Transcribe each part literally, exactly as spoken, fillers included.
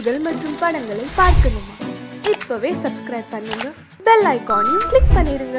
பாடல்கள் மற்றும் படங்களை பார்க்கணுமா? இப்பவே சப்ஸ்கிரைப் பண்ணுங்க, பெல் ஐகானையும் கிளிக் பண்ணிருங்க.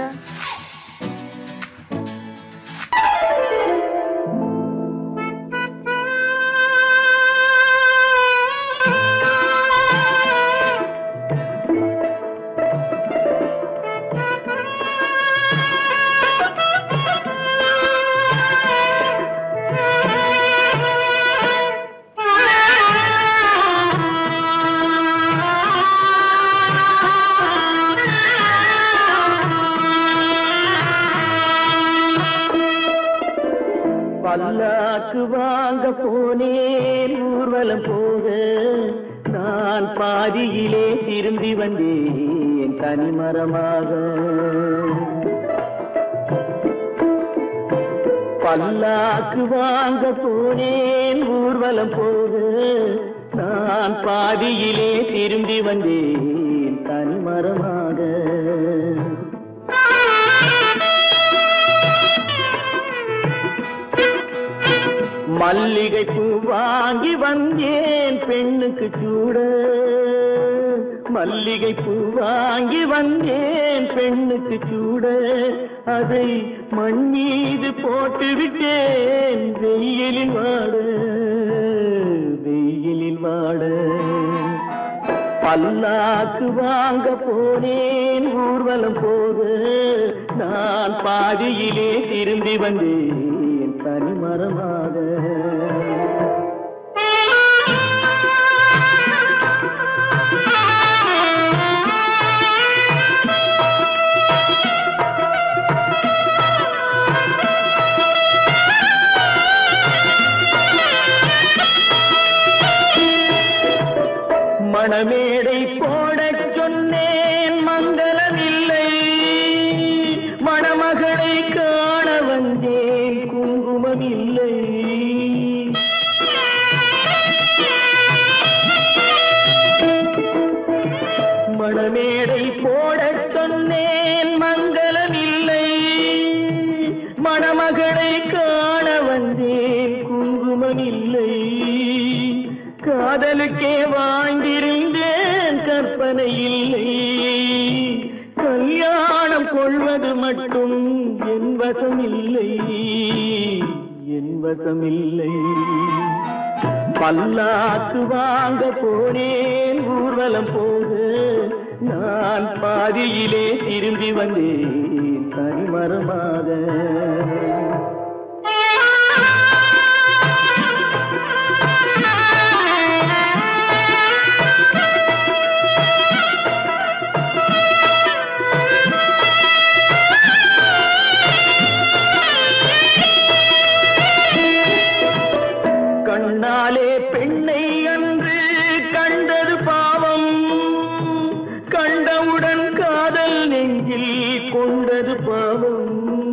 பல்லாக்கு வாங்க போனேன் ஊர்வலம் போக, நான் பாதியிலே திரும்பி வந்தேன் தனிமரமாக. பல்லாக்கு வாங்க போனேன் ஊர்வலம் போக, நான் பாதியிலே திரும்பி வந்தேன் தனிமரமாக. மல்லிகை பூ வாங்கி வந்தேன் பெண்ணுக்கு சூட, மல்லிகை பூ வாங்கி வந்தேன் பெண்ணுக்கு சூட, அதை மண் மீது போட்டு விட்டேன் வெயிலில் வாட, வெயிலில் வாட. பல்லாக்கு வாங்க போனேன் ஊர்வலம் போக, நான் பாதியிலே திரும்பி வந்தேன் தனிமரமாக. மணமேடை போடச் சொன்னேன் மங்களமில்லை, மணமகளை காண வந்தேன் குங்குமமில்லை. மணமேடை போடச் சொன்னேன் மங்களமில்லை, மணமகளை காண வந்தேன் குங்குமமில்லை. காதலுக்கே வாழ்ந்திருந்தேன் கற்பனை இல்லை, கல்யாணம் கொள்வது மட்டும் என் வசமில்லை, என் வசமில்லை. பல்லாக்கு வாங்க போனேன் ஊர்வலம் போக, நான் பாதியிலே திரும்பி வந்தேன் தனிமரமாக. கண்ணாலே பெண்ணை அன்று கண்டது பாவம், கண்டவுடன் காதல் நெஞ்சில் கொண்டது பாவம்.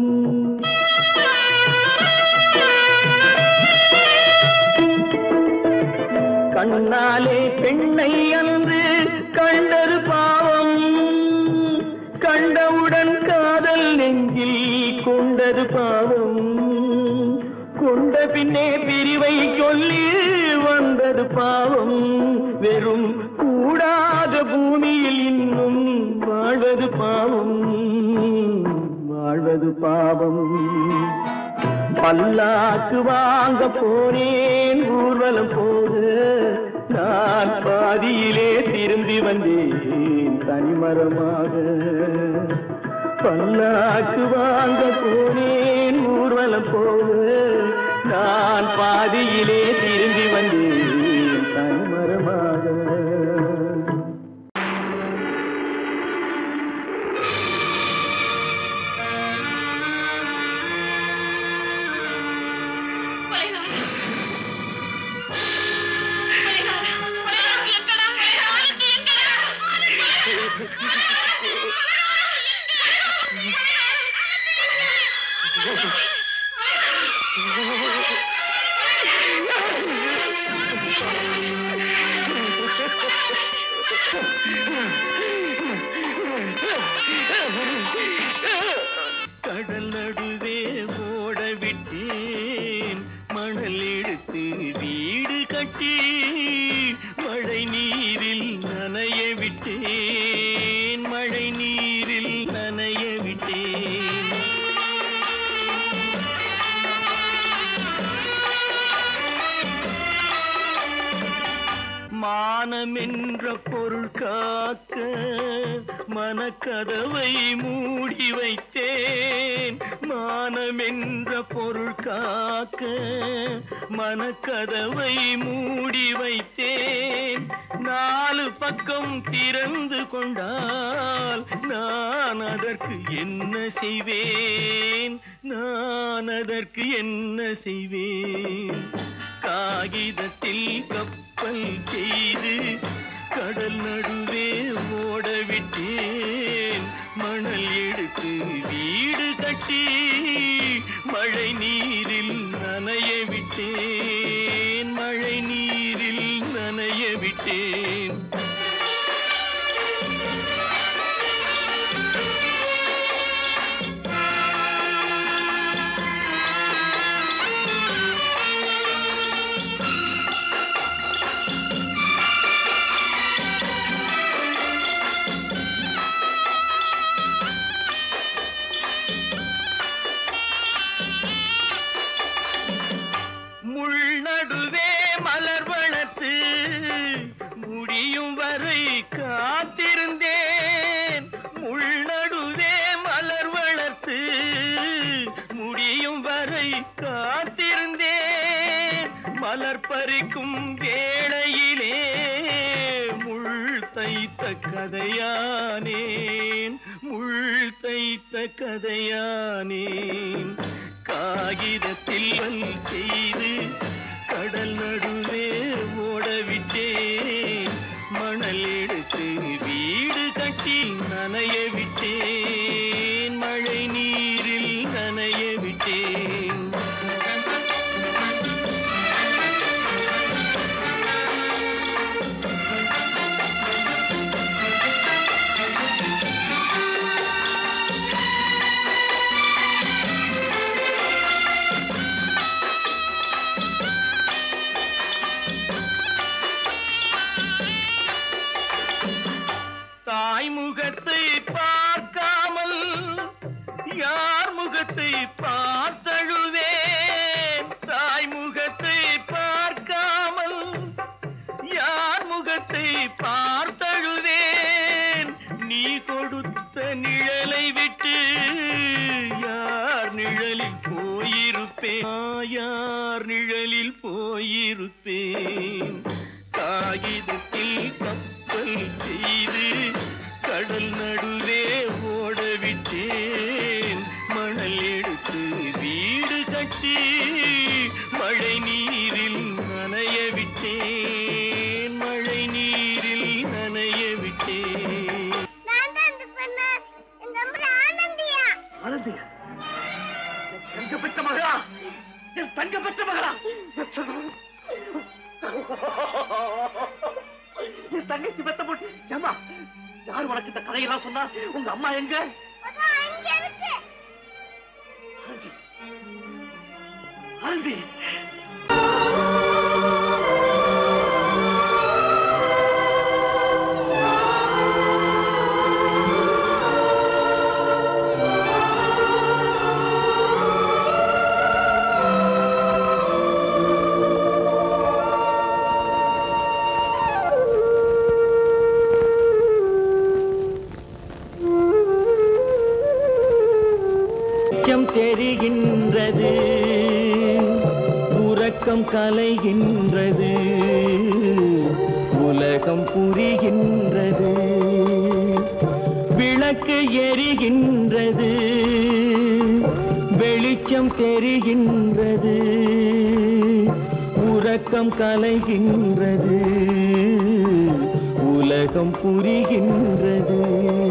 கண்ணாலே பெண்ணை அன்று கண்டது பாவம், கண்டவுடன் காதல் நெஞ்சில் கொண்டது பாவம். கொண்ட பின்னே பிரிவை சொல்லி வந்தது பாவம், வெறும் கூடாத பூமியில் இன்னும் வாழ்வது பாவம், வாழ்வது பாவம். பல்லாக்கு வாங்க போனேன் ஊர்வலம் போக, நான் பாதியிலே திரும்பி வந்தேன் தனிமரமாக. பல்லாக்கு வாங்க போனேன் ஊர்வலம் போக, நான் பாதியிலே திரும்பி வந்தேன் தனிமரமாக. மானம் என்ற பொருள் காக்க மனக்கதவை மூடி வைத்தேன். மானம் என்ற பொருள் காக்க மனக்கதவை மூடி வைத்தேன். நாலு பக்கம் திறந்து கொண்டால் நான் அதற்கு என்ன செய்வேன்? நான் அதற்கு என்ன செய்வேன்? காகிதத்தில் கப்பல் செய்து கடல் நடுவே ஓடவிட்டேன். மணல் எடுத்து வீடு கட்டி மழை நீரில் நனைய விட்டேன். மழை நீரில் நனைய விட்டேன். காத்திருந்தேன். முள்நடுவே மலர் வளர்த்து முடியும் வரை காத்திருந்தேன். மலர் பறிக்கும் வேளையிலே முள் தைத்த கதையானேன். முள் தைத்த கதையானேன். காகிதத்தில் செய்து கடல் நடுவே ஓடவிட்டேன். மணல் எடுத்து வீடு கட்டி நனைய விட்டேன். மழை நீரில் நனைய விட்டேன். முகத்தை பார்க்காமல் யார் முகத்தை பார்த்தழுவேன். தாய் முகத்தை பார்க்காமல் யார் முகத்தை பார்த்தழுவேன். நீ கொடுத்த நிழலை விட்டு யார் நிழலில் போயிருப்பேன். யார் நிழலில் போயிருப்பேன். காகிதத்தில் கப்பல் செய்து கடல் நடுவே ஓடவிட்டேன். மணல் எடுத்து வீடு கட்டி மழை நீரில் நனைய விட்டேன். மழை நீரில் நனைய விட்டேன். ஆனந்தியா? தங்க பெற்ற மகளா? என் தங்க பெற்ற மகளா? என் தங்கச்சி பெத்த போட்டு ஏமா யார் உனக்கு இந்த கதையெல்லாம் சொன்னா? உங்க அம்மா எங்க? ஆனந்தி, தெரிகின்றது, உறக்கம் கலைகின்றது, உலகம் புரிகின்றது, விளக்கு எரிகின்றது, வெளிச்சம் தெரிகின்றது, உறக்கம் கலைகின்றது, உலகம் புரிகின்றது.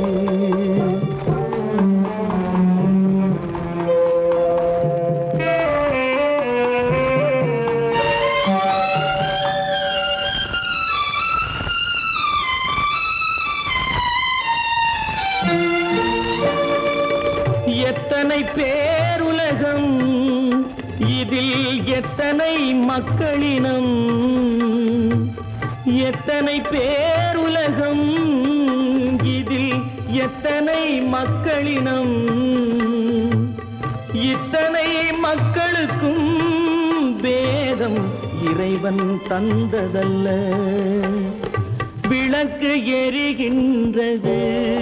எத்தனை பேருலகம், இதில் எத்தனை மக்களினம், எத்தனை பேருலகம், இதில் எத்தனை மக்களினம், இத்தனை மக்களுக்கும் வேதம் இறைவன் தந்ததல்ல. விளக்கு எரிகின்றது,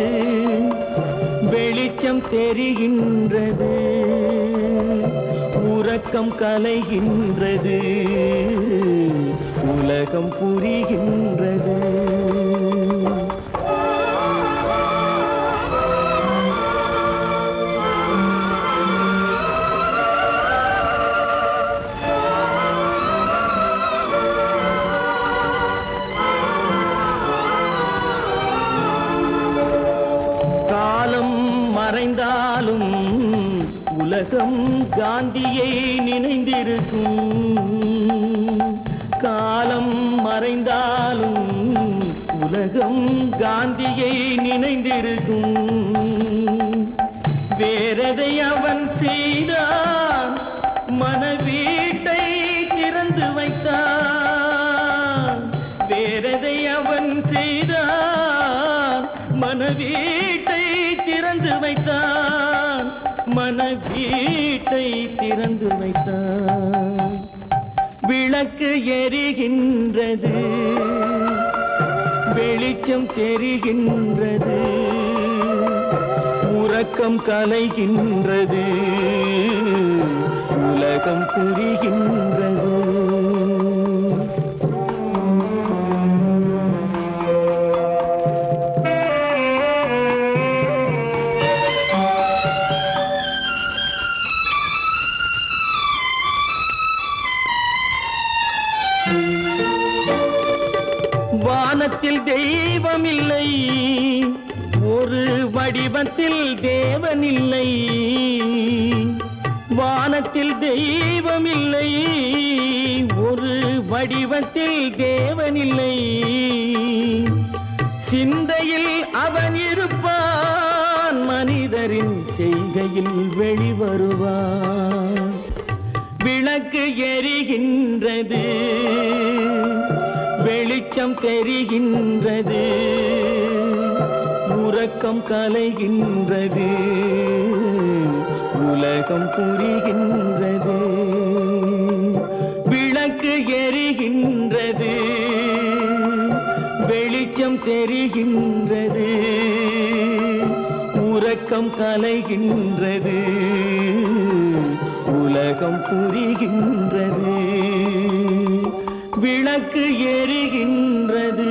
வெளிச்சம் தெரிகின்றது, உறக்கம் கலைகின்றது, உலகம் புரிகின்றது. மறைந்தாலும் உலகம் காந்தியை நினைந்திருக்கும். காலம் மறைந்தாலும் உலகம் காந்தியை நினைந்திருக்கும். வேறதை அவன் செய்தான், மனவீட்டை திறந்து வைத்தான். வேறதை அவன் செய்தான், மனவீட்டை திறந்து வைத்தான். மனவீட்டை திறந்து வைத்தான். விளக்கு எரிகின்றது, வெளிச்சம் தெரிகின்றது, உறக்கம் கலைகின்றது, உலகம் புரிகின்றது. வானத்தில் தெய்வம் இல்லை, ஒரு வடிவத்தில் தேவன் இல்லை. வானத்தில் தெய்வம் இல்லை, ஒரு வடிவத்தில் தேவன் இல்லை. சிந்தையில் அவன் இருப்பான், மனிதரின் செய்கையில் வெளிவருவான். விளக்கு எரிகின்றது, வெளிச்சம் தெரிகின்றது, உறக்கம் கலைகின்றது, உலகம் புரிகின்றது. விளக்கு எரிகின்றது, வெளிச்சம் தெரிகின்றது, உறக்கம் கலைகின்றது, உலகம் புரிகின்றது. விளக்கு எரிகின்றது.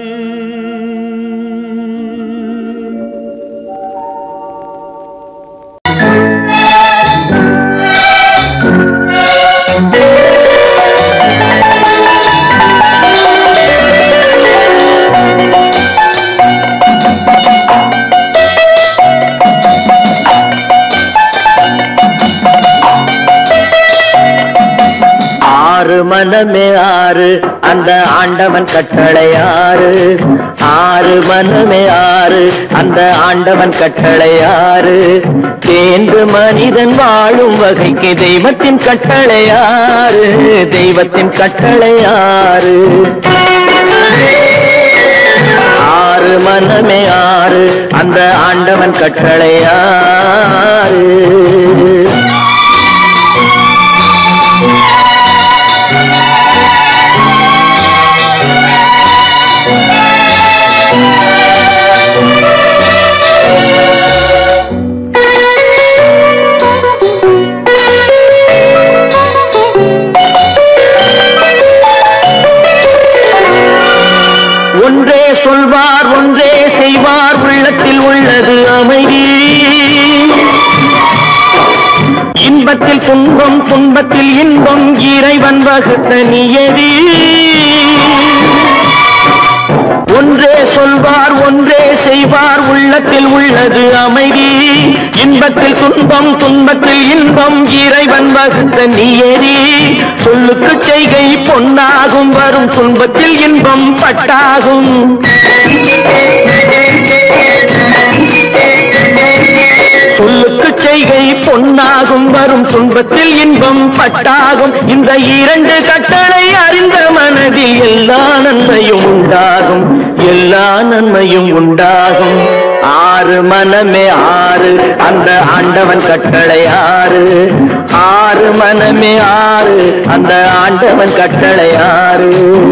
ஆறு மனமே ஆறு, அந்த ஆண்டவன் கட்டளை ஆறு. ஆறு மனமே ஆறு, அந்த ஆண்டவன் கட்டளை ஆறு. தேர்ந்து மனிதன் வாழும் வகைக்கு தெய்வத்தின் கட்டளை ஆறு. தெய்வத்தின் கட்டளை ஆறு. ஆறு மனமே ஆறு, அந்த ஆண்டவன் கட்டளை ஆறு. ஒன்றே சொல்வார், ஒன்றே செய்வார், உள்ளத்தில் உள்ளது அமைதி. இன்பத்தில் துன்பம், துன்பத்தில் இன்பம், இறைவன் வகுத்த நியதி. ஒன்றே சொல்வார், ஒன்றே செய்வார், உள்ளத்தில் உள்ளது அமைதி. இன்பத்தில் துன்பம், துன்பத்தில் இன்பம், இறைவன் வகுத்த நியதி. சொல்லுக்கு செய்கை பொன்னாகும், வரும் துன்பத்தில் இன்பம் பட்டாகும். சொல்லுக்கு செய்கை பொன்னாகும், வரும் துன்பத்தில் இன்பம் பட்டாகும். இந்த இரண்டு கட்டளை அறிந்த மனதில் எல்லா நன்மையும் உண்டாகும், எல்லா நன்மையும் உண்டாகும். ஆறு மனமே ஆறு அந்த ஆண்டவன் கட்டளை ஆறு. ஆறு மனமே ஆறு அந்த ஆண்டவன் கட்டளை ஆறு.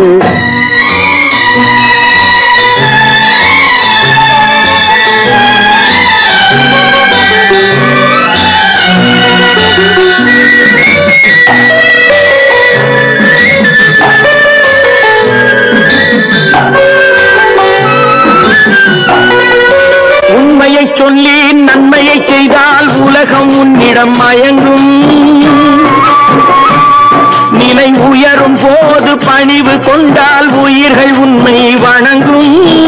உண்மையை சொல்லி நன்மையை செய்தால் உலகம் உன்னிடம் மயங்கும். நிலை உயரும் போது பணிவு கொண்டால் உயிர்கள் உன்னை வணங்கும்.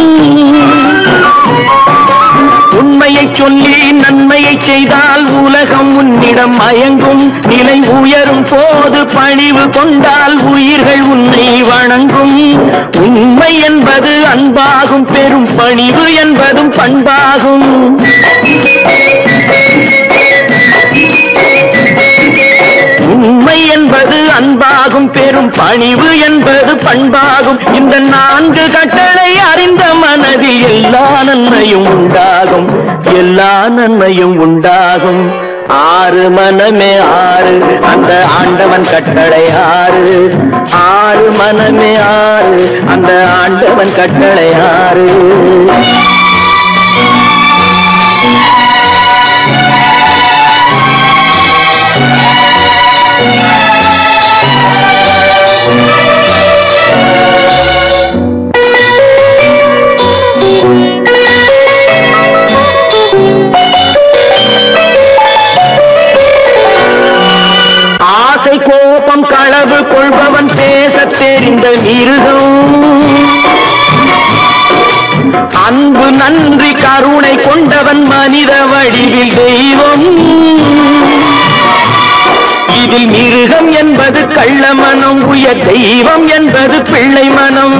உண்மையை சொல்லி நன்மையை செய்தால் உலகம் உன்னிடம் மயங்கும். நிலை உயரும் போது பணிவு கொண்டால் உயிர்கள் உன்னை வணங்கும். உண்மை என்பது அன்பாகும், பெரும் பணிவு என்பதும் பண்பாகும். உண்மை என்பது அன்பாகும், பெரும் பணிவு என்பது பண்பாகும். இந்த நான்கு கட்டளை அறிந்த மனதில் எல்லா நன்மையும் உண்டாகும், எல்லா நன்மையும் உண்டாகும். ஆறு மனமே ஆறு அந்த ஆண்டவன் கட்டளை ஆறு. ஆறு மனமே ஆறு அந்த ஆண்டவன் கட்டளை ஆறு. ஆசை கோபம் களவு கொள்பவன் பேசத் தெரிந்த மிருகம். அன்பு நன்றி கருணை கொண்டவன் மனித வடிவில் தெய்வம். இதில் மிருகம் என்பது கள்ள மனம், உயர் தெய்வம் என்பது பிள்ளை மனம்.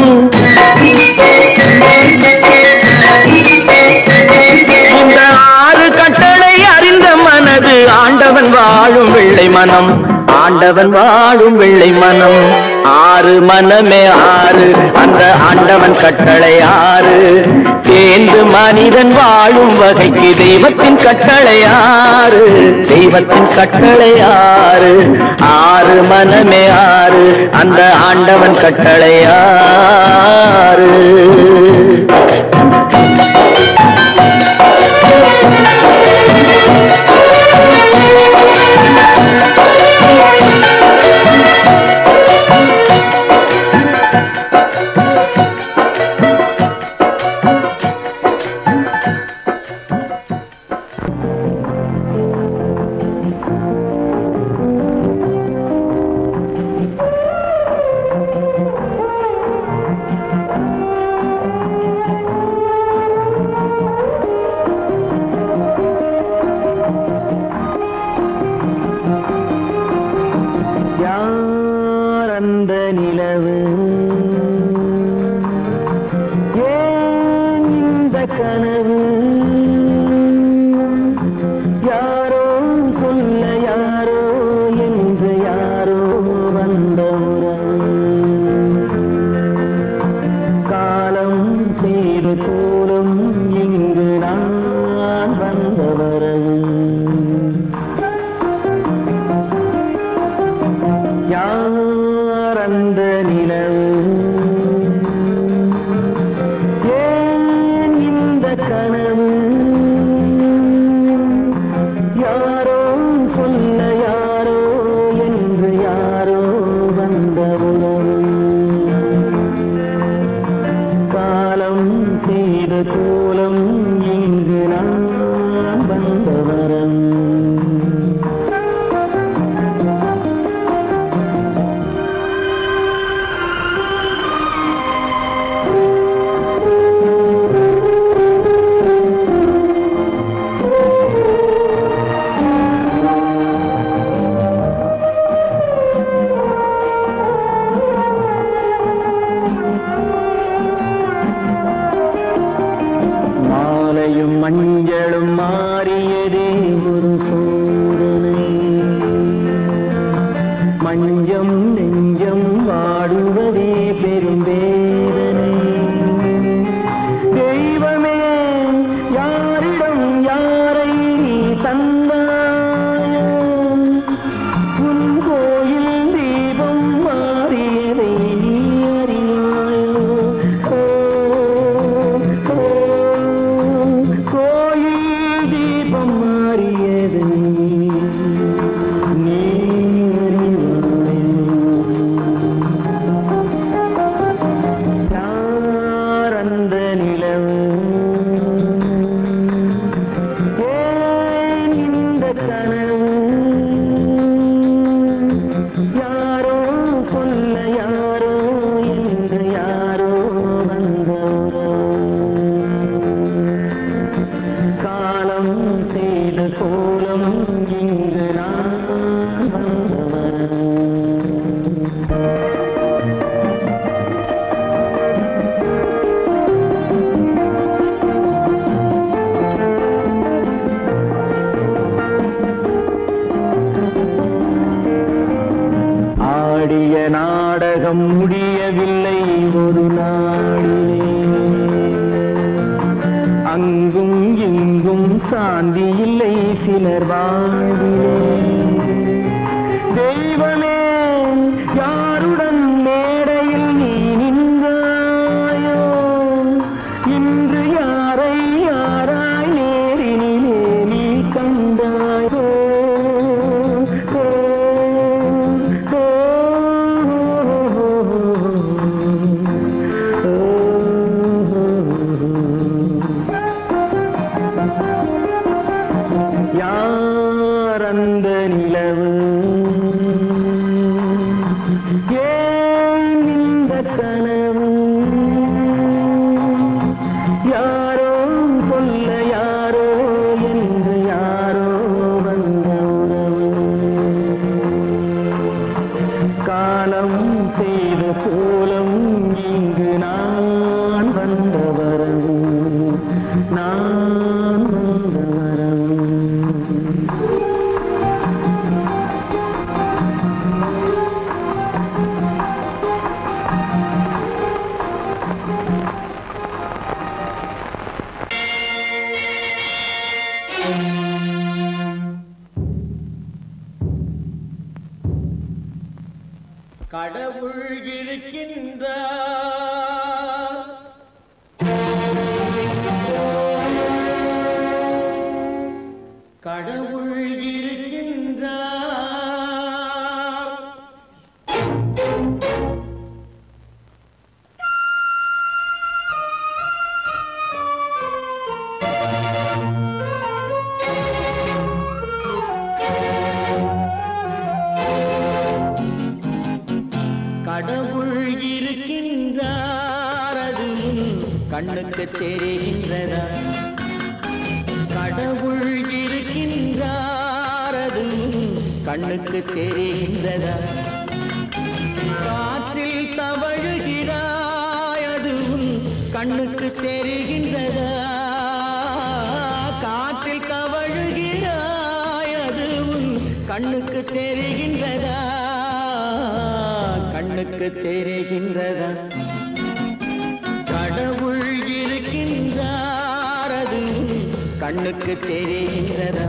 இந்த ஆறு கட்டளை அறிந்த மனது ஆண்டவன் வாழும் வெள்ளை மனம், ஆண்டவன் வாழும் வெள்ளை மனம். ஆறு மனமே ஆறு அந்த ஆண்டவன் கட்டளை ஆறு. தேர்ந்து மனிதன் வாழும் வகைக்கு தெய்வத்தின் கட்டளை ஆறு, தெய்வத்தின் கட்டளை ஆறு. ஆறு மனமே ஆறு அந்த ஆண்டவன் கட்டளை ஆறு. சாந்தி இல்லை சிலர் வாழ்விலே. தெய்வமே யாருடன் மேடையில் நீ நின்றாயோ, இன்று யாரை யாராய் நேரினிலே நீ கண்டாயோ. யார் அந்த நிலவு, ஏன் இந்த கனவு, யாரோ சொல்ல யாரோ என்று யாரோ வந்த உறவு. காலம் செய்த கோலம் இங்கு நான் வந்த வரவு, நான் வந்த வரவு. கடவுள் இருக்கின்றார், கடவுள் இருக்கின்றார். கடவுள் இருக்கின்றார், அது கண்ணுக்கு தெரிகின்றதா? கடவுள் இருக்கின்றார், அது கண்ணுக்கு தெரிகின்றதா? காற்றில் தவழுகிறாய், அது கண்ணுக்கு தெரிகின்றதா? காற்றில் தவழுகிறாய், அது கண்ணுக்கு தெரிகின்றதா? கண்ணுக்கு தெரிகின்றதா? கடவுள் இருக்கின்றார், அது கண்ணுக்கு தெரிகின்றதா?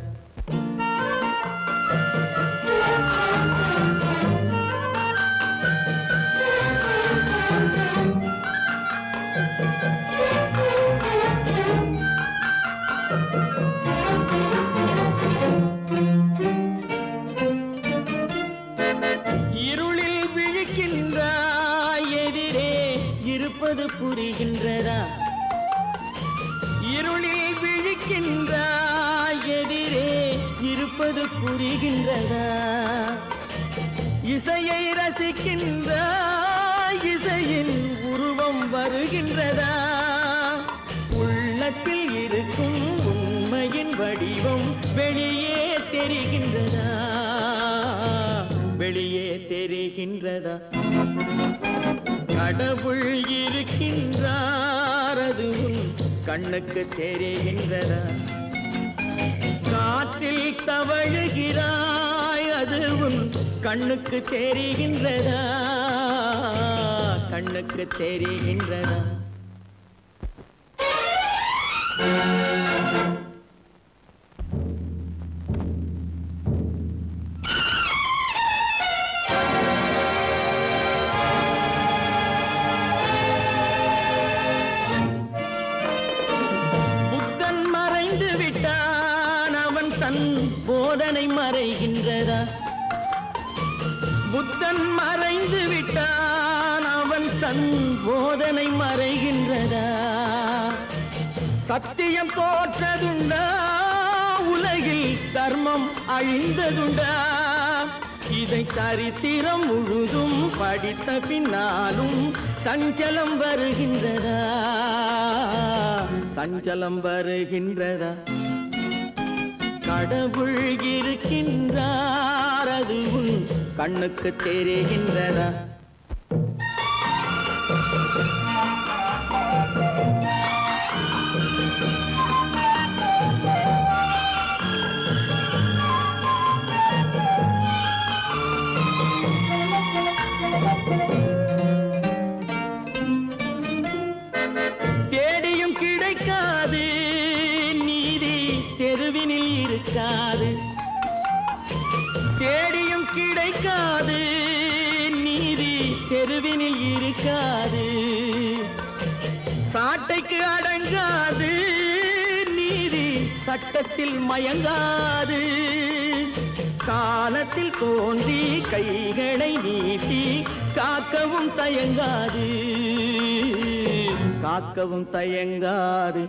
இருளில் விழிக்கின்றாய், எதிரே இருப்பது புரிகின்றதா? இருளில் விழிக்கின்றாய், எதிரே இருப்பது புரிகின்றதா? இசையை ரசிக்கின்றாய், இசையின் உருவம் வருகின்றதா? உள்ளத்தில் இருக்கும் உண்மையின் வடிவம் வெளியே தெரிகின்றதா? வெளியே தெரிகின்றதா? கடவுள் இருக்கின்றார், அது கண்ணுக்கு தெரிகின்றதா? காற்றில் தவழுகிறாய், அது கண்ணுக்கு தெரிகின்றதா? கண்ணுக்கு தெரிகின்றதா? புத்தன் மறைந்து விட்டான், அவன் தன் போதனை மறைகின்றதா? புத்தன் மறைந்து விட்டான், அவன் தன் போதனை மறைகின்றதா? சத்தியம் தோற்றதுண்டா? உலகில் தர்மம் அழிந்ததுண்டா? இதை சரித்திரம் முழுதும் படித்த பின்னாலும் சஞ்சலம் வருகின்றதா? சஞ்சலம் வருகின்றதா? கடவுள் இருக்கின்றார், அது கண்ணுக்கு தெரிகின்றதா? தேடியும் கிடைக்காது நீதி கிடைக்காது, தேடியும் கிடைக்காது, நீதி தெருவினில் இருக்காது, சாட்டைக்கு அடங்காது, நீதி சட்டத்தில் மயங்காது, காலத்தில் தோன்றி கைகளை நீட்டி காக்கவும் தயங்காது, காக்கவும் தயங்காது.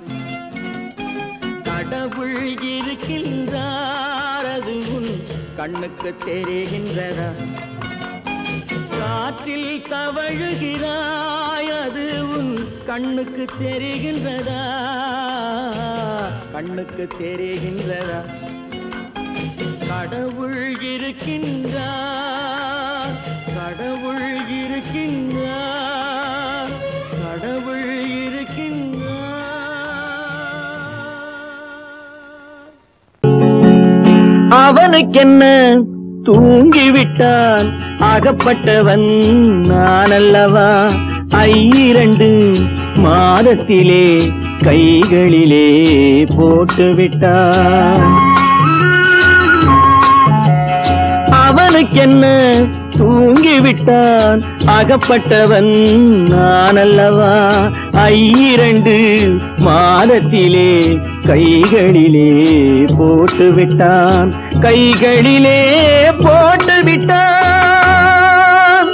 கடவுள் இருக்கின்றார், அது உன் கண்ணுக்கு தெரிகின்றதா? காற்றில் தவழுகிறாய், அது உன் கண்ணுக்கு தெரிகின்றதா? கண்ணுக்கு தெரிகின்றதா? கடவுள் இருக்கின்றார், கடவுள் இருக்கின்றார், கடவுள் இருக்கின்றார். அவனுக்கென்ன தூங்கிவிட்டான், அகப்பட்டவன் நான் அல்லவா? ஐரண்டு மாதத்திலே கைகளிலே போட்டுவிட்டான். அவனுக்கென்ன தூங்கிவிட்டான், அகப்பட்டவன் நான் அல்லவா? ஐரண்டு மாதத்திலே கைகளிலே போட்டுவிட்டான், கைகளிலே போட்டுவிட்டான்.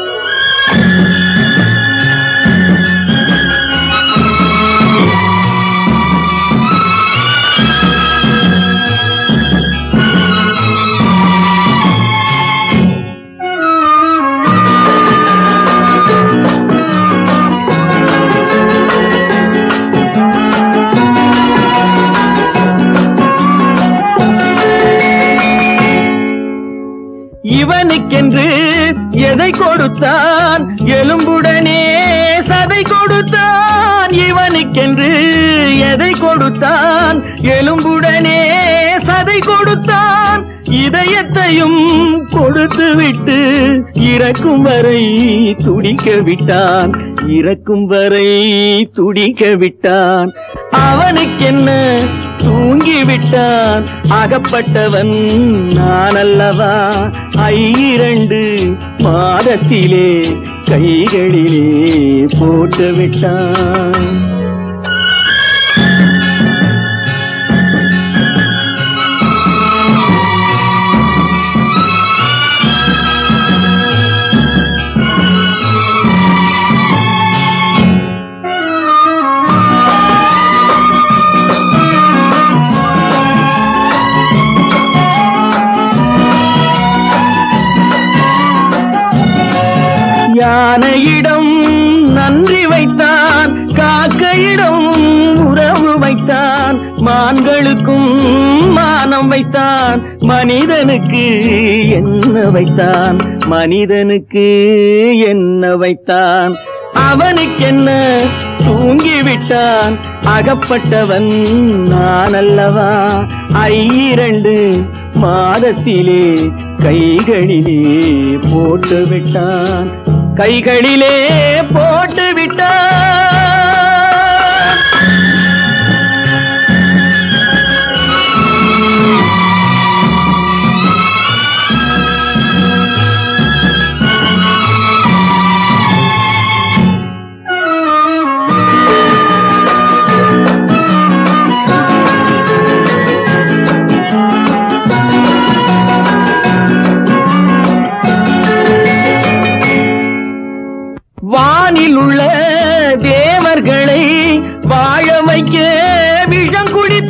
இவனுக்கென்று எதை கொடுத்தான், எலும்புடனே சதை கொடுத்தான். இவனுக்கென்று எதை கொடுத்தான், எலும்புடனே சதை கொடுத்தான். இதயத்தையும் கொடுத்து விட்டு இறக்கும் வரை துடிக்க விட்டான், இறக்கும் வரை துடிக்க விட்டான். அவனுக்கென்ன தூங்கிவிட்டான், அகப்பட்டவன் நான் அல்லவா? ஐரண்டு மாதத்திலே கைகளிலே போட்டுவிட்டான். யானையிடம் நன்றி வைத்தான், காக்கையிடம் உறவு வைத்தான், மான்களுக்கும் மானம் வைத்தான், மனிதனுக்கு என்ன வைத்தான், மனிதனுக்கு என்ன வைத்தான். அவனுக்கென்ன தூங்கிவிட்டான், அகப்பட்டவன் நான் அல்லவா? ஐரண்டு மாதத்திலே கைகளிலே போட்டுவிட்டான், கைகளிலே போட்டுவிட்டான். வானில் உள்ள தேவர்களை வாழ வைக்க விஷம்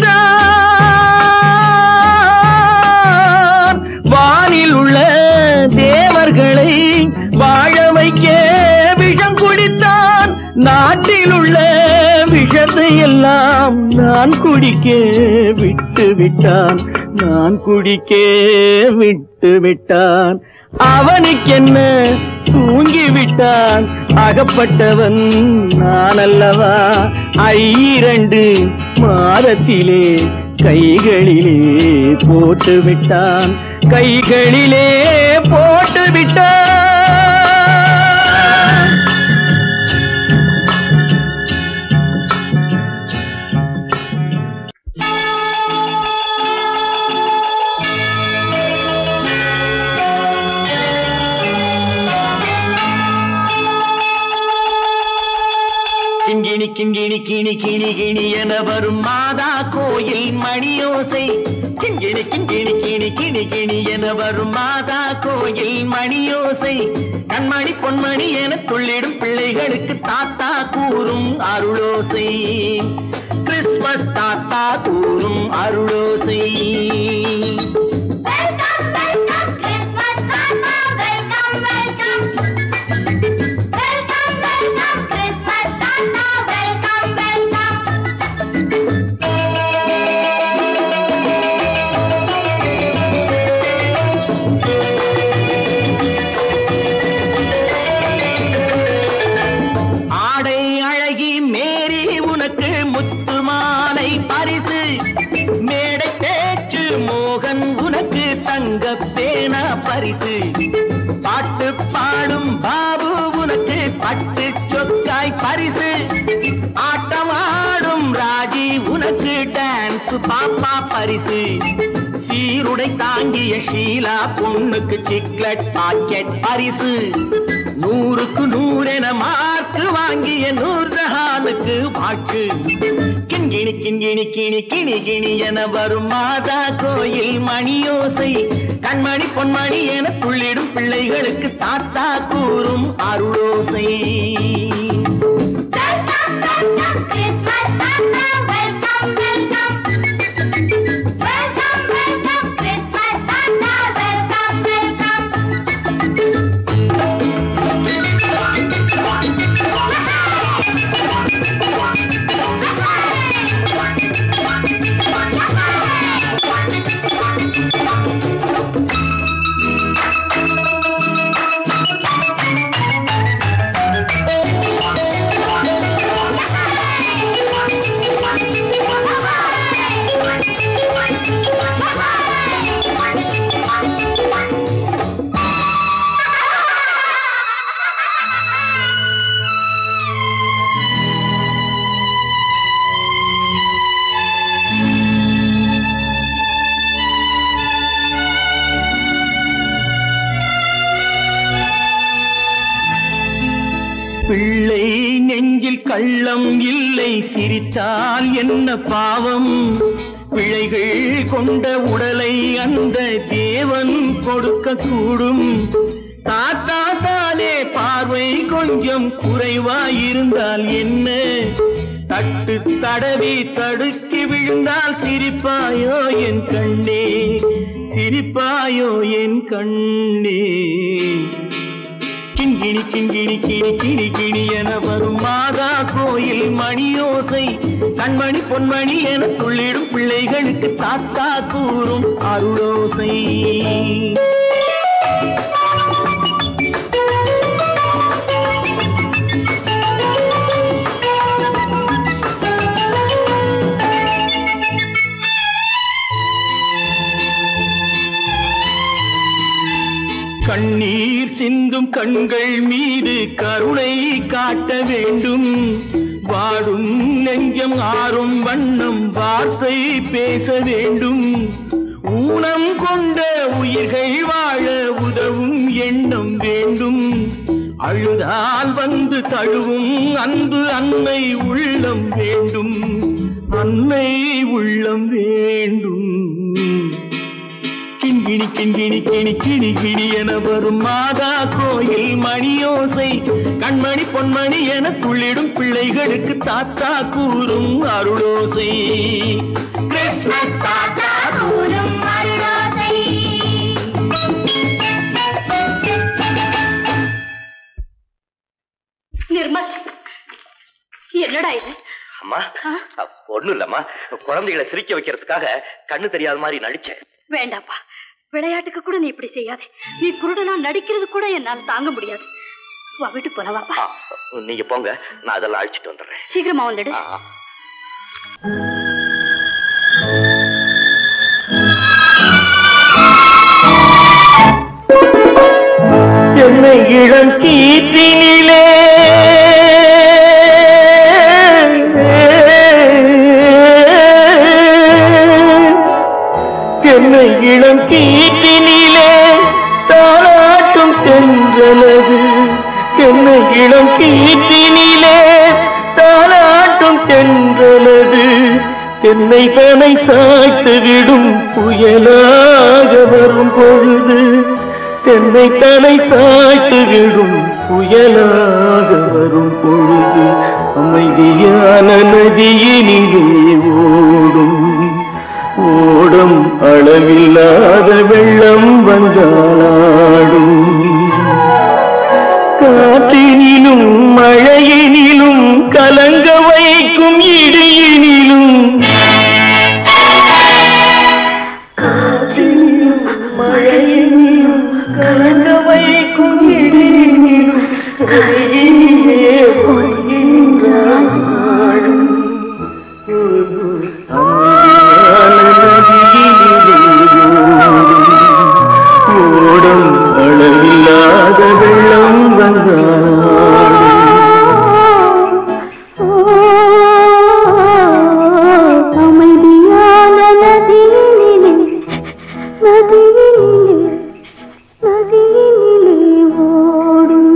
குடித்தான். வானில் உள்ள தேவர்களை வாழ வைக்க விஷம் குடித்தான். நாட்டில் உள்ள விஷத்தை எல்லாம் நான் குடிக்க விட்டு விட்டான், நான் குடிக்க விட்டு விட்டான். அவனுக்கென்ன தூங்கிவிட்டான், அகப்பட்டவன் நான் அல்லவா? ஐரண்டு மாதத்திலே கைகளிலே போட்டுவிட்டான், கைகளிலே போட்டுவிட்டான். கிண்கிணி கிணி கிணி கிணி என வரும் மாதா கோயில் மணியோசை. கிண்கிணி கிண்கிணி கிணி கிணி கிணி என வரும் மாதா கோயில் மணியோசை. கண்மணி பொன்மணி என துள்ளிடும் பிள்ளைகளுக்கு தாத்தா கூறும் அருளோசை. கிறிஸ்துமஸ் தாத்தா கூறும் அருளோசை. பரிசு பாட்டு பாடும் பாபு உனக்கு பட்டு சொக்காய் பரிசு. ஆட்டமாடும் ராஜி உனக்கு டான்ஸ் பாப்பா பரிசு. சீருடை தாங்கிய ஷீலா பொண்ணுக்கு சிக்லெட் பாக்கெட் பரிசு. நூறுக்கு நூறென மார்க்கு வாங்கிய நூர்ஜஹானுக்கு வாழ்க்கு. கிண்கிணி கிண்கிணி கிணி கிணி கிணி என வரும் மாதா கோயில் மணியோசை. கண்மணி பொன்மணி என துள்ளிடும் பிள்ளைகளுக்கு தாத்தா கூறும் அருளோசை. பிள்ளை நெஞ்சில் கள்ளம் இல்லை சிரித்தால் என்ன பாவம். பிழைகள் கொண்ட உடலை அந்த தேவன் கொடுக்க கூடும். தாத்தா தானே பார்வை கொஞ்சம் குறைவாயிருந்தால் என்ன. தட்டு தடவி தடுக்கி விழுந்தால் சிரிப்பாயோ என் கண்ணே, சிரிப்பாயோ என் கண்ணே. கிண்கிணி கிண்கிணி கிணி கிணி கிணி என வரும் மாதா கோயில் மணியோசை. கண்மணி பொன்மணி என துள்ளிடும் பிள்ளைகளுக்கு தாத்தா கூறும் அருளோசை. கண்ணீர் சிந்தும் கண்கள் மீது கருணை காட்ட வேண்டும். வாடும் நெஞ்சம் ஆறும் வண்ணம் வார்த்தை பேச வேண்டும். ஊனம் கொண்ட உயிர்கள் வாழ உதவும் எண்ணம் வேண்டும். அழுதால் வந்து தழுவும் அன்பு அன்னை உள்ளம் வேண்டும், அன்னை உள்ளம் வேண்டும். கிண்கிணி கிண்கிணி கிணி கிணி கிணி என வரும் மாதா கோயில் மணியோசை. கண்மணி பொன்மணி என துள்ளிடும் பிள்ளைகளுக்கு தாத்தா கூறும் அருளோசை. கிறிஸ்துமஸ் தாத்தா கூறும் அருளோசை. நிர்மல், என்னடா இது? அம்மா, ஒண்ணும் இல்லம்மா, குழந்தைகளை சிரிக்க வைக்கிறதுக்காக கண்ணு தெரியாத மாதிரி நடிச்சேன். வேண்டாப்பா, விளையாட்டுக்கு கூட நீ இப்படி செய்யாதே. நீ குருடனா நடிக்கிறது கூட என்னால் தாங்க முடியாது. வா, வீட்டு போலவாப்பா. நீங்க போங்க, நான் அதெல்லாம் அழிச்சிட்டு வந்துடுறேன். சீக்கிரமா வந்துடு. என்னை இளம் கீற்றினிலே என்னை இளம் கீற்றினிலே தாளாட்டும் தென்றலது. என்னை இளம் கீற்றினிலே தாளாட்டும் தென்றலது தென்னை தனை சாய்த்து விடும் புயலாக வரும் பொழுது தென்னை தனை சாய்த்து விடும் புயலாக வரும் பொழுது அமைதியான நதியினிலே ஓடும் ஓடும் அளவில்லாத வெள்ளம் வந்தாடும் காற்றினிலும் மழையினிலும் கலங்க வைக்கும் இடியினிலும் காற்றினிலும் மழையினிலும் கலங்க வைக்கும் இடியினிலும் கரையினிலே போகின்றான் ஓடும் அளவில்லாத வெள்ளம் வந்தாடும் அமைதியான நதியினிலே நதியினிலே நதியினிலே ஓடும்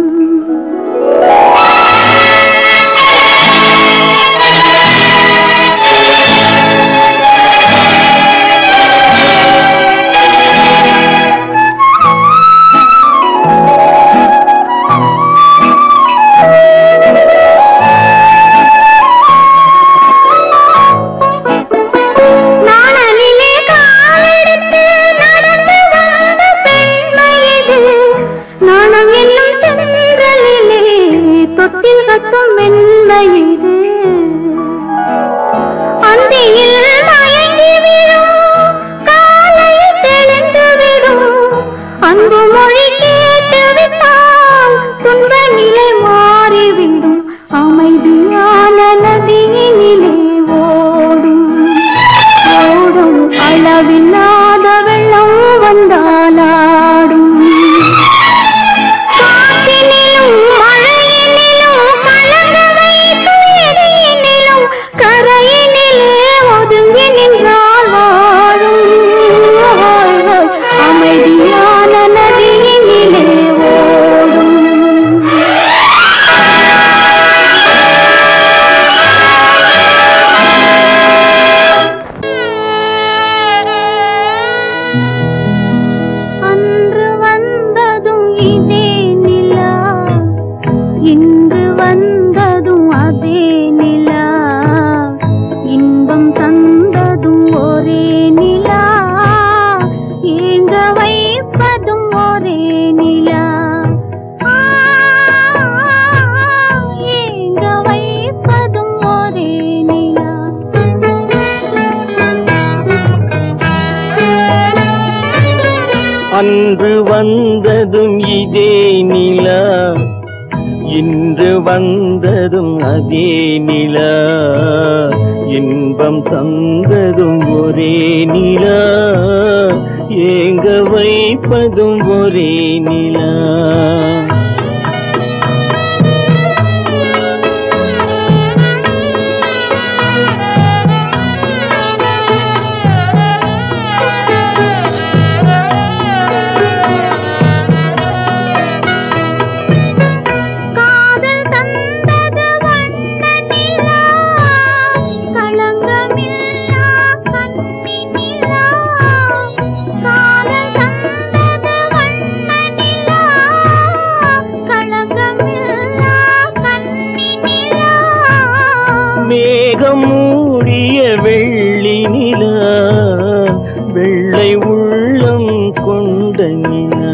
அன்று வந்ததும் இதே நிலா இன்று வந்ததும் அதே நிலா இன்பம் தந்ததும் ஒரே நிலா ஏங்க வைப்பதும் ஒரே நிலா மேகம் மூடிய வெள்ளி நிலா வெள்ளை உள்ளம் கொண்ட நிலா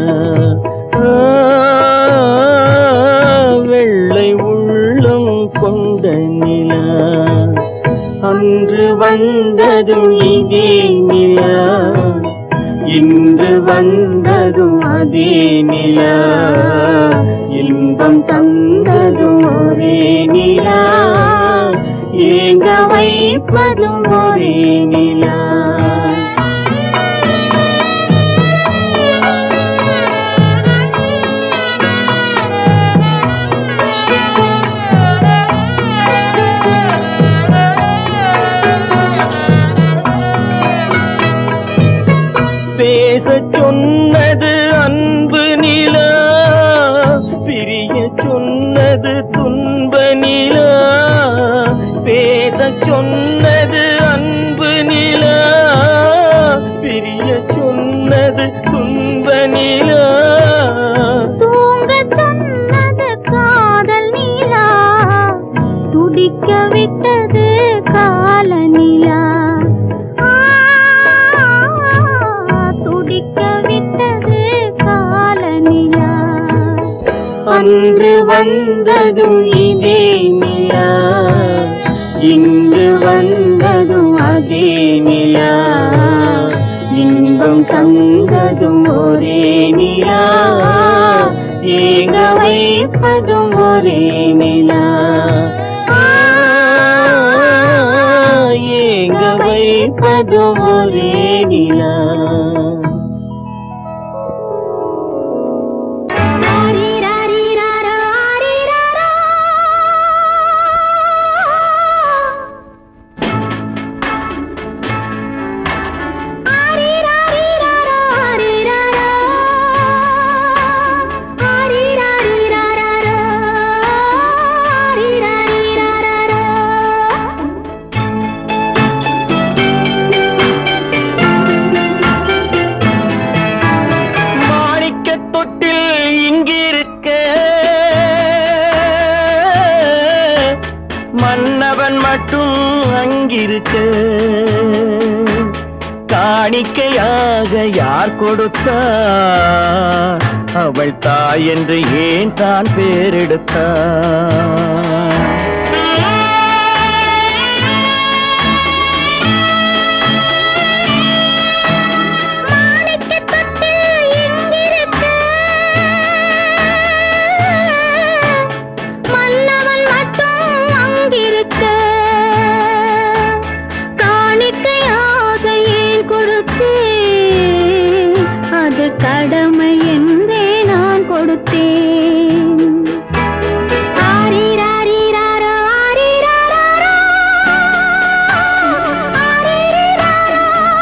வெள்ளை உள்ளம் கொண்ட நிலா அன்று வந்ததும் இதே நிலா இன்று வந்ததும் அதே நிலா இன்பம் தந்ததும் ஒரே நிலா ஏங்க வைப்பதும் ஒரே நிலா பேசச் சொன்னது அன்பு நிலா பிரிய சொன்னது துன்ப நிலா பே பேச சொன்னது அன்பு நிலா, பிரிய சொன்னது துன்ப நிலா, தூங்க சொன்னது காதல் நிலா, துடிக்க விட்டது கால நிலா, துடிக்க விட்டது கால நிலா. அன்று வந்ததும் இதே நிலா, இன்று வந்ததும் அதே நிலா, இன்பம் தந்ததும் ஒரே நிலா, ஏங்க வைப்பதும் ஒரே நிலா, ஏங்க வைப்பதும் ஒரே நிலா. மன்னவன் மட்டும் அங்கிருக்க, காணிக்கையாக யார் கொடுத்தார், அவள் தாய் என்று ஏன் தான் பேரெடுத்தார். கடமை என்றே நான் கொடுத்தேன். ஆரிராரிராரோ, ஆரிராரோ, ஆரிராரோ,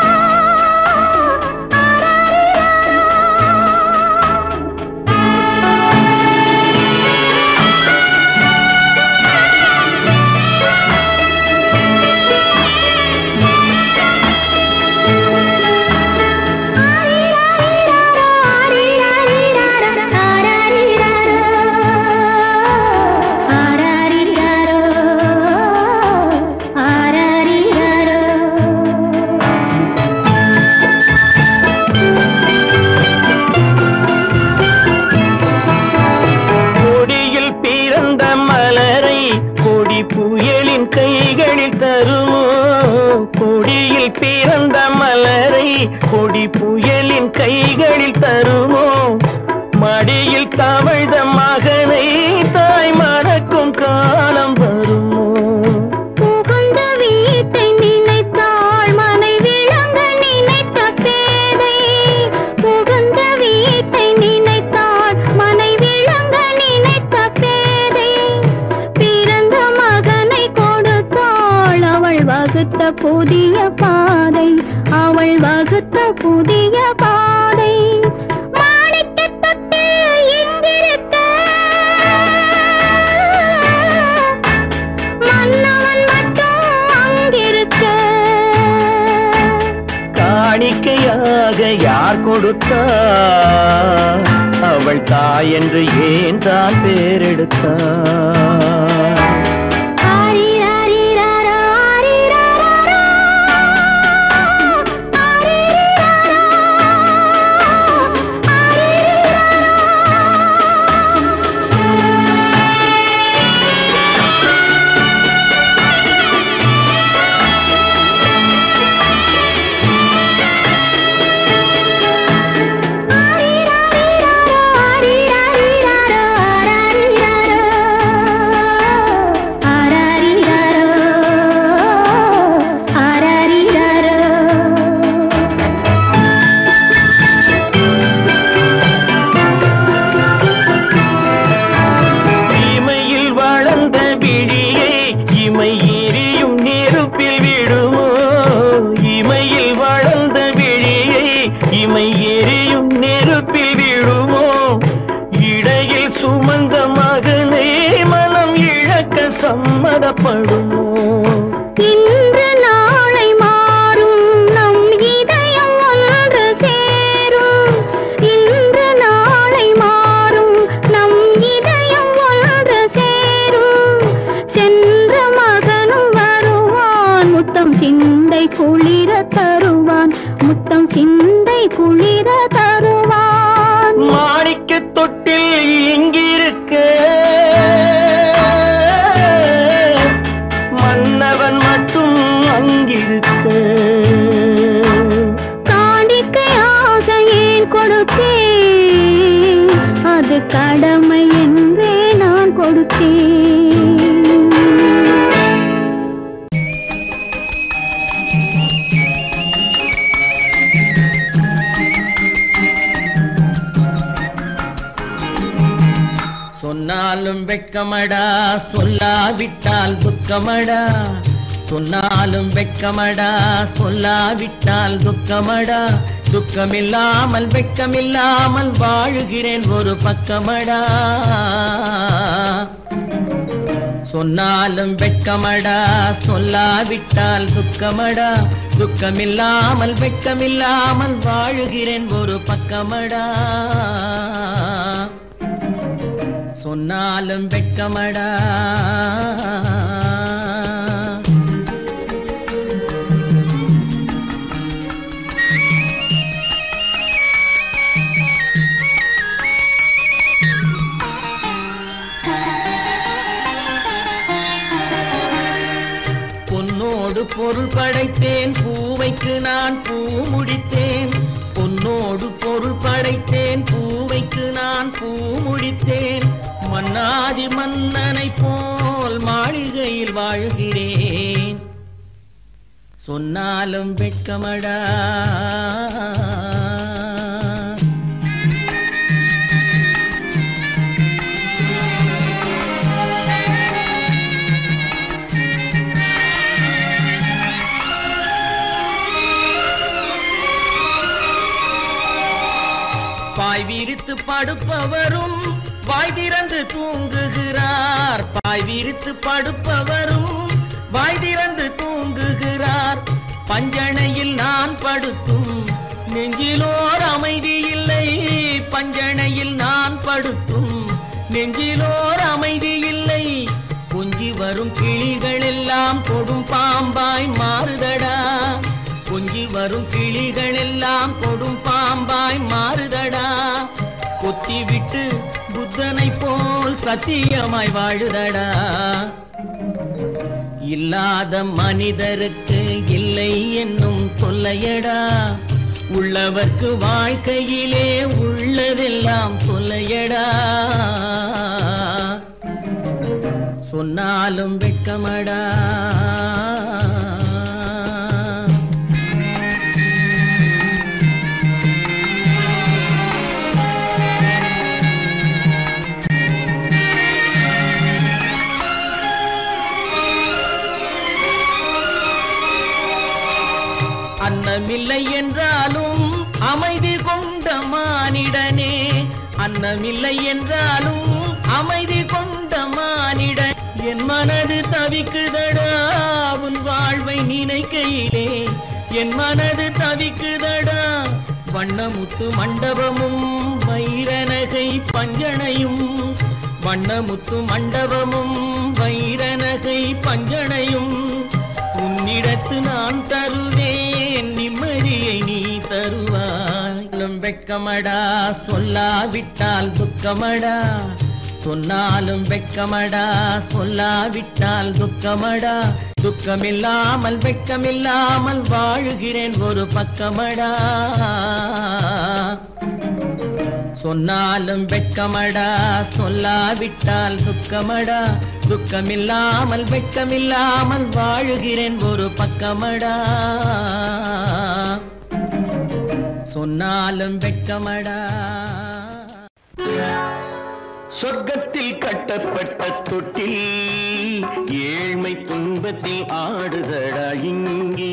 புயலின் கைகளில் தருமோ, கொடியில் பிறந்த மலரை கொடி புயலின் கைகளில் தருமோ, மடியில் தவழ்ந்த மகனை தாய் மறக்கும் காலம் வருமோ. புகுந்த வீட்டை நினைத்தாள் மனை விளங்க நினைத்த பேதை, புகுந்த வீட்டை நினைத்தாள் மனை விளங்க நினைத்த பேதை, பிறந்த மகனை கொடுத்தாள் அவள் வகுத்த புதிய பாதை, அவள் வகுத்த புதிய பாதை. காணிக்கையாக யார் கொடுத்தார், அவள் தாய் என்று ஏன் தான் பேரெடுத்தார். இமை எரியும் நெருப்பில் விழுமோ, இடையில் சுமந்த மகனை மனம் இழக்க சம்மதப்படுமோ. தருவான், முத்தம் சிந்தை குளிர தருவான். மாணிக்க தொட்டில் இங்கிருக்க மன்னவன் மட்டும் அங்கிருக்க. காணிக்கையாக ஏன் கொடுத்தேன், அது கடமை என்றே நான் கொடுத்தேன். சொன்னாலும் வெட்கமடா, சொல்லாவிட்டால் துக்கமடா. சொன்னாலும் வெட்கமடா, சொல்லாவிட்டால் துக்கமடா. துக்கமில்லாமல் வெட்கமில்லாமல் வாழுகிறேன் ஒரு பக்கமடா. சொன்னாலும் வெட்கமடா, சொல்லாவிட்டால் துக்கமடா. துக்கமில்லாமல் வெட்கமில்லாமல் வாழுகிறேன் ஒரு பக்கமடா. சொன்னாலும் வெட்கமடா. பொன்னோடு பொருள் படைத்தேன், பூவைக்கு நான் பூ முடித்தேன். பொன்னோடு பொருள் படைத்தேன், பூவைக்கு நான் பூ முடித்தேன். மன்னாதி மன்னனை போல் மாளிகையில் வாழ்கிறேன். சொன்னாலும் வெட்கமடா. பாய் விரித்து படுப்பவரும் வாய் திறந்து தூங்குகிறார். பாய் விரித்து படுப்பவரும் வாய் திறந்து தூங்குகிறார். பஞ்சணையில் நான் படுத்தும் நெஞ்சிலோர் அமைதி இல்லை. பஞ்சணையில் நான் படுத்தும் நெஞ்சிலோர் அமைதி இல்லை. கொஞ்சி வரும் கிளிகள் எல்லாம் கொடும் பாம்பாய் மாறுதடா. கொஞ்சி வரும் கிளிகள் எல்லாம் கொடும் பாம்பாய் மாறுதடா. கொத்தி விட்டு புத்தனை போல் சத்தியமாய் வாழுதடா. இல்லாத மனிதருக்கு இல்லை என்னும் தொல்லையடா. உள்ளவர்க்கு வாழ்க்கையிலே உள்ளதெல்லாம் தொல்லையடா. சொன்னாலும் வெட்கமடா. அன்னமில்லை என்றாலும் அமைதி கொண்ட மானிடனே. அன்னமில்லை என்றாலும் அமைதி கொண்ட மானிடன். என் மனது தவிக்குதடா உன் வாழ்வை நினைக்கையிலே. என் மனது தவிக்குதடா. வண்ணமுத்து மண்டபமும் வைரநகை பஞ்சனையும். வண்ணமுத்து மண்டபமும் வைரநகை பஞ்சனையும். உன்னிடத்து நான் தருவேன், நிம்மதியை நீ தருவாய். வெட்கமடா, சொல்லாவிட்டால் துக்கமடா. சொன்னாலும் வெட்கமடா, சொல்லாவிட்டால் துக்கமடா. துக்கமில்லாமல் வெட்கமில்லாமல் வாழுகிறேன் ஒரு பக்கமடா. சொன்னாலும் வெட்கமடா, சொல்லாவிட்டால் துக்கமடா. துக்கமில்லாமல் வெட்கமில்லாமல் வாழுகிறேன் ஒரு பக்கமடா. சொன்னாலும் வெட்கமடா. சொர்க்கத்தில் கட்டப்பட்ட தொட்டில் ஏழ்மை துன்பத்தில் ஆடுதடா இங்கே.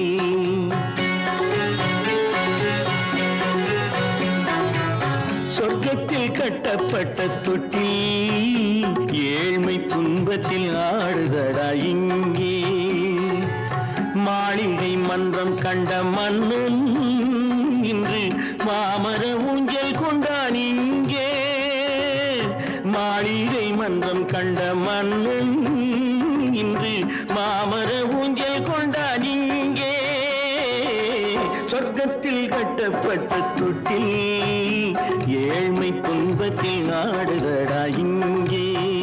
சொர்க்கத்தில் கட்டப்பட்ட தொட்டில் ஏழ்மை துன்பத்தில் ஆடுதடா இங்கே. மாளிகை மன்றம் கண்ட மன்னன் இன்று மாமர ஊஞ்சல் கொண்டான் இங்கே. மாளிகை மன்றம் கண்ட மன்னன் இன்று மாமர ஊஞ்சல் கொண்டான் இங்கே. கட்டப்பட்ட தொட்டில் ஏழ்மை துன்பத்தில் ஆடுதடா இங்கே.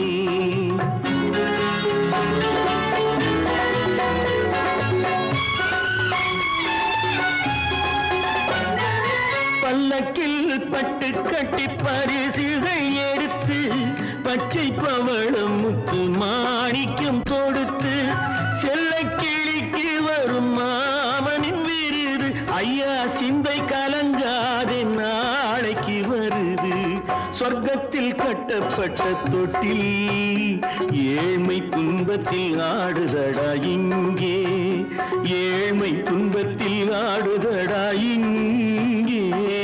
பல்லக்கில் பட்டு கட்டி பரிசுகள் எடுத்து பச்சை பவளம் முத்து மாணிக்கம் தொடுத்து செல்ல கிளிக்கு வரும் மாமனின் விருது ஐயா சிந்தை கலங்காதே நாளைக்கு வருது. சொர்க்கத்தில் கட்டப்பட்ட தொட்டில் ஏழ்மை துன்பத்தில் ஆடுதடா இங்கே. ஏழ்மை துன்பத்தில் ஆடுதடா இங்கே.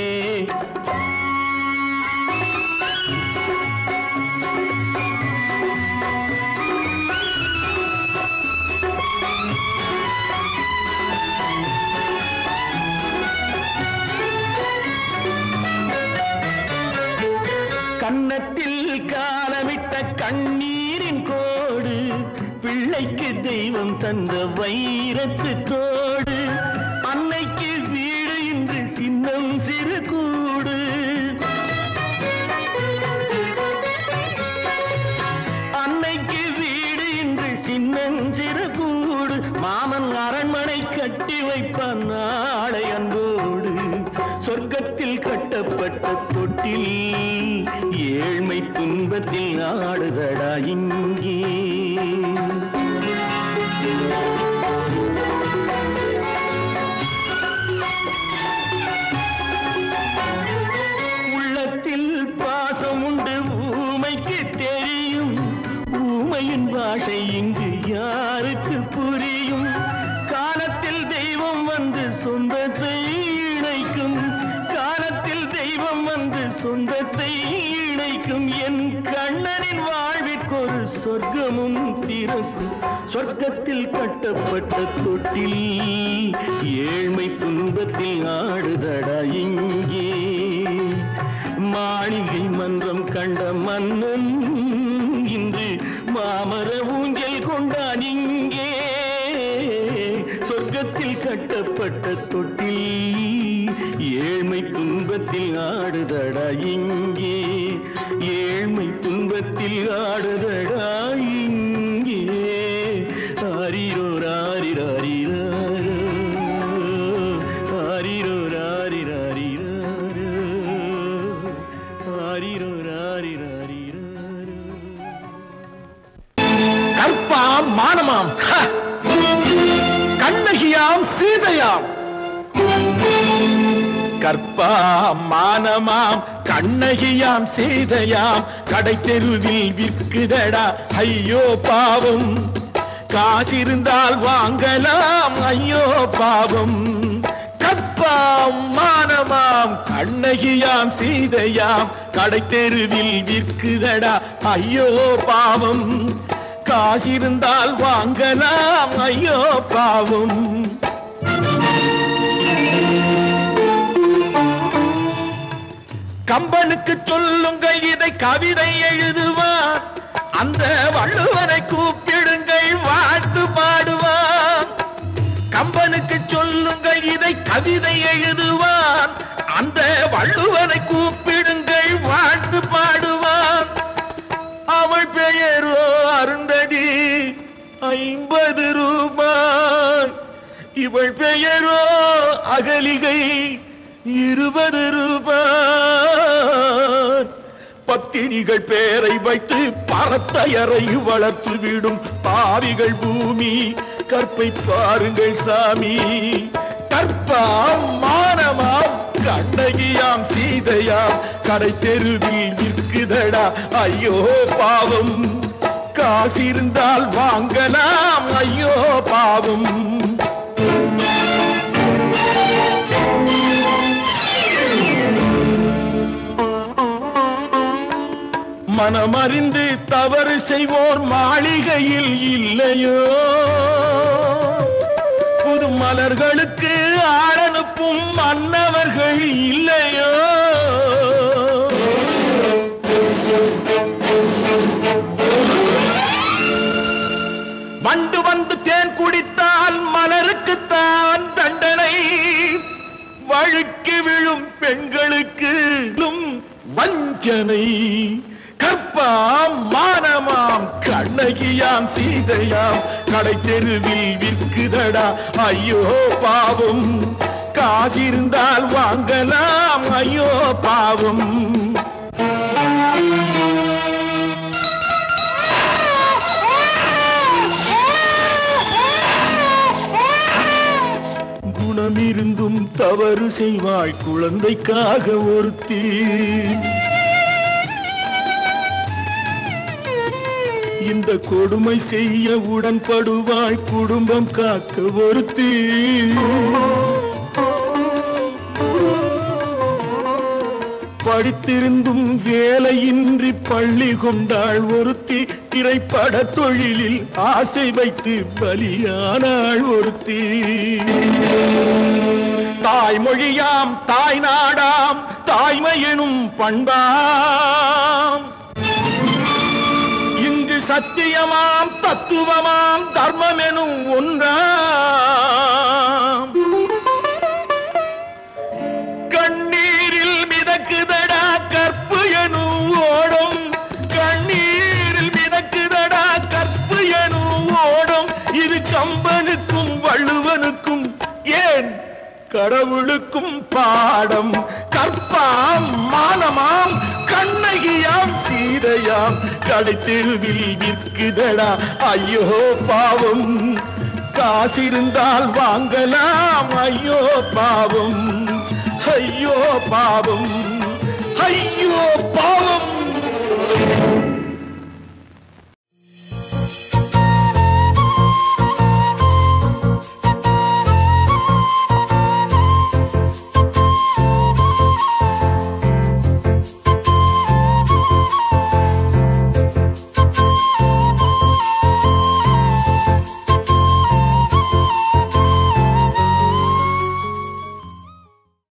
கன்னத்தில் காலமிட்ட கண்ணீரின் கோடு பிள்ளைக்கு தெய்வம் தந்த வைரத்து தோடு. அன்னைக்கு வீடு இன்று சின்னம் சிறு கூடு. அன்னைக்கு வீடு இன்று சின்னம் சிறு கூடு. மாமன் அரண்மனை கட்டி வைப்பான் நாளை அன்போடு. சொர்க்கத்தில் கட்டப்பட்ட தொட்டில் ஏழ்மை துன்பத்தில் ஆடுதடா இங்கே. உள்ளத்தில் பாசம் உண்டு ஊமைக்கு தெரியும். ஊமையின் பாஷை இங்கு யாருக்கு புரியும்? காலத்தில் தெய்வம் வந்து சொந்தத்தை இணைக்கும். காலத்தில் தெய்வம் வந்து சொந்தத்தை இணைக்கும். என் கண்ணனின் வாழ்விற்கொரு சொர்க்கமும் திறக்கும். சொர்க்கத்தில் கட்டப்பட்ட தொட்டில் ஏழ்மை துன்பத்தில் ஆடுதடா இங்கே. மாளிகை மன்றம் கண்ட மன்னன் இன்று மாமர ஊஞ்சல் கொண்டான் இங்கே. சொர்க்கத்தில் கட்டப்பட்ட தொட்டில் ஏழ்மை துன்பத்தில் ஆடுதடா இங்கே. ஏழ்மை துன்பத்தில் ஆடுதடா இங்கே. ஆரிரோ ராரிராரிரோ ஆரிரோ ராரிராரிரோ ஆரிரோ ராரிராரிரோ. கற்பாம் மானமாம் கண்ணகியாம் சீதையாம். கற்பாம் மானமாம் கண்ணகியாம் சீதையாம் கடை தெருவில் விற்குதடா ஐயோ பாவம். காசிருந்தால் வாங்கலாம் ஐயோ பாவம். கற்பாம் மானமாம் கண்ணகியாம் சீதையாம் கடை தெருவில் விற்குதடா ஐயோ பாவம். காசிருந்தால் வாங்கலாம் ஐயோ பாவம். கம்பனுக்கு சொல்லுங்கள் இதை கவிதை எழுதுவான். அந்த வள்ளுவனை கூப்பிடுங்கள் வாழ்த்து பாடுவான். கம்பனுக்கு சொல்லுங்கள் இதை கவிதை எழுதுவான். அந்த வள்ளுவனை கூப்பிடுங்கள் வாழ்த்து பாடுவான். அவள் பெயரோ அருந்ததி ஐம்பது ரூபாய். இவள் பெயரோ அகலிகை இருபது ரூபாய். பத்தினிகள் பேரை வைத்து பரத்தையரை வளர்த்து விடும் பாவிகள் பூமி. கற்பை பாருங்கள் சாமி. கற்பாம் மானமாம் கண்ணகியாம் சீதையாம் கடை தெருவில் விற்குதடா ஐயோ பாவம். காசிருந்தால் வாங்கலாம் ஐயோ பாவம். மனமறிந்து தவறு செய்வோர் மாளிகையில் இல்லையோ. புது மலர்களுக்கு ஆளனுப்பும் மன்னவர்கள் இல்லையோ. வண்டு வந்து தேன் குடித்தால் மலருக்குத்தான் தண்டனை. வழி வழுக்கி விழும் பெண்களுக்கு வஞ்சனை கற்பாம் மானமாம் கண்ணகியாம் சீதையாம் கடை தெருவில் விற்குதடா ஐயோ பாவம் காசிருந்தால் வாங்கலாம் ஐயோ பாவம் குணமிருந்தும் தவறு செய்வாய் குழந்தைக்காக ஒருத்தி இந்த கொடுமை செய்ய உடன்படுவாய் குடும்பம் காக்க ஒருத்தி படித்திருந்தும் வேலையின்றி பள்ளி கொண்டாள் ஒருத்தி திரைப்பட தொழிலில் ஆசை வைத்து பலியானாள் ஒருத்தி தாய்மொழியாம் தாய் நாடாம் தாய்மையெனும் பண்பாம் இங்கு சத்தியமாம் தத்துவமாம் தர்மமெனும் ஒன்றாம் கண்ணீரில் மிதக்குதடா கற்பு எனும் ஓடும் கண்ணீரில் மிதக்குதடா கற்பு எனும் ஓடும் இது கம்பனுக்கும் வள்ளுவனுக்கும் ஏன் கடவுளுக்கும் பாடம் கற்பாம் மானமாம் கண்ணகியாம் சீதையாம் கடைத்தெருவில் விற்குதடா ஐயோ பாவம் காசிருந்தால் வாங்கலாம் ஐயோ பாவம் ஐயோ பாவம் ஐயோ பாவம்